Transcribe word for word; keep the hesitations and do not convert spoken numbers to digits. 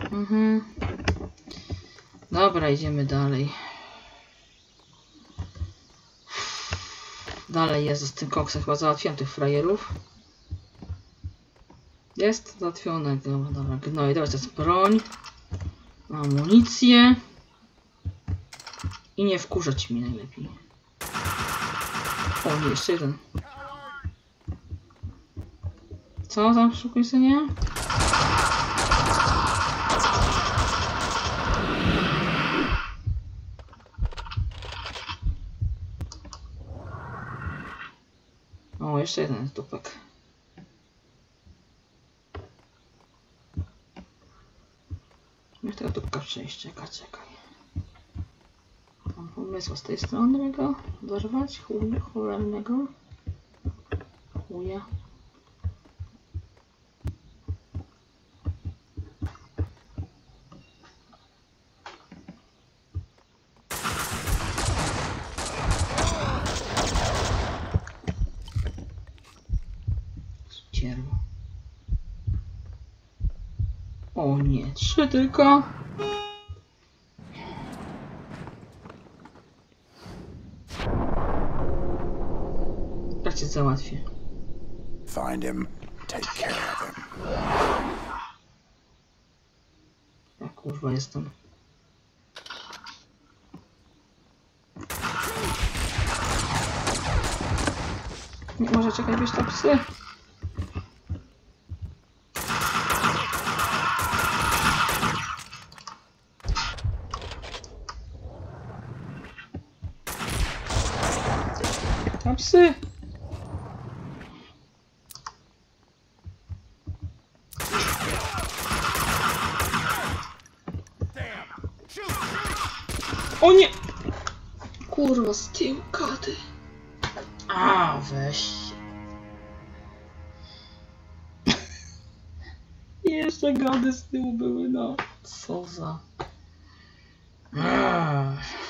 Mhm. Dobra, idziemy dalej. Dalej jest z tym koksem. Chyba załatwiłem tych frajerów. Jest załatwione. Dobra, gnoj. Dobra, to jest broń. Amunicję. I nie wkurzać mi najlepiej. O, nie, jeszcze jeden. Co tam szukuj synie? O, jeszcze jeden dupek. Niech tego dupka przejść, czekaj, czekaj. Mam pomysł z tej strony go dorwać, chuj, cholernego. Chuja. Cierwo. O nie, trzy tylko. Ja cię załatwię. Find him, take care of him. Ja kurwa jestem. Nie może czekać, wiesz, tam psy. Tam psy. O nie! Kurwa, z tyłu katy. A, weź. Jeszcze gady z tyłu były, no. Co za... Ach.